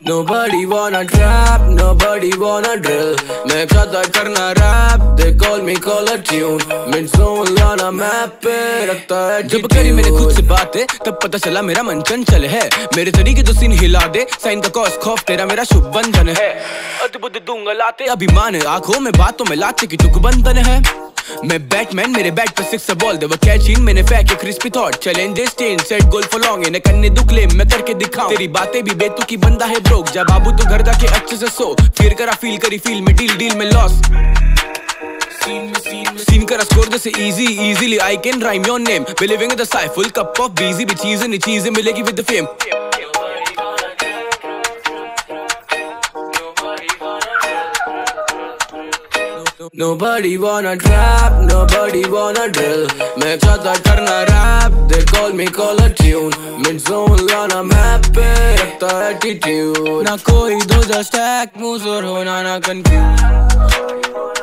Nobody wanna trap, nobody wanna drill. मैं चाहता करना rap, they call me caller tune. MIDZONE लाना map पे रखता है जब करी मैंने खुद से बातें तब पता चला मेरा मन चंचल है। मेरे तरीके जो सीन हिला दे, साइन का कॉस खौफ तेरा मेरा शुभ बंधन है। अद्भुत दूंगा लाते अभिमान आंखों में बातों में लाते की तुक बंधन है। मैं बैटमैन मेरे बैट पे सिक्स बॉल दे वो कैच इन मैंने फेंके crispy thought challenges ten set goal for long इन्हें करने दु क्लेम मैं करके दिखाऊं तेरी बातें भी बेतुकी बंदा है ब्रोक जा बाबू तो घर जाके अच्छे से सो फिर करा फील करी फील में डील में लॉस सीन करा स्कोर जैसे easily I can rhyme your name believing in the sigh full cup of busy भी चीजें मिलेगी with the fame Nobody wanna trap, nobody wanna drill. मैं चाहता करना rap, they call me caller tune. MIDZONE लाना map पे रखता attitude. ना कोई Doja stack, Muhzorr होना ना confuse.